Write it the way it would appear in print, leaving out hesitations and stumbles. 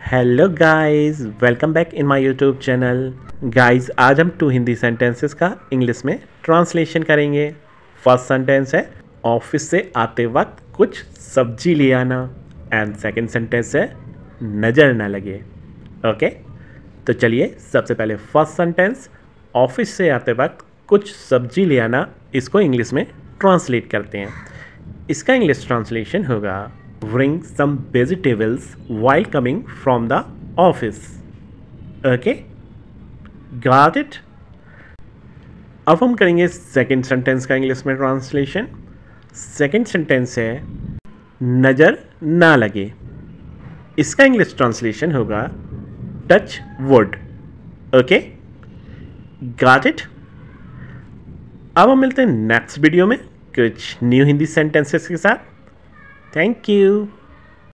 Hello guys, welcome back in my YouTube channel. Guys, आज हम 2 Hindi sentences का English में ट्रांसलेशन करेंगे। फर्स्ट सेंटेंस है ऑफिस से आते वक्त कुछ सब्जी ले आना एंड सेकंड सेंटेंस है नज़र ना लगे। ओके, तो चलिए सबसे पहले फर्स्ट सेंटेंस ऑफिस से आते वक्त कुछ सब्जी ले आना, इसको इंग्लिश में ट्रांसलेट करते हैं। इसका इंग्लिश ट्रांसलेशन होगा bring some vegetables while coming from the office. Okay, got it? अब हम करेंगे सेकेंड सेंटेंस का इंग्लिश में ट्रांसलेशन। सेकेंड सेंटेंस है नज़र ना लगे। इसका इंग्लिश ट्रांसलेशन होगा touch wood. Okay, got it? अब हम मिलते हैं नेक्स्ट वीडियो में कुछ न्यू हिंदी सेंटेंसेस के साथ। Thank you.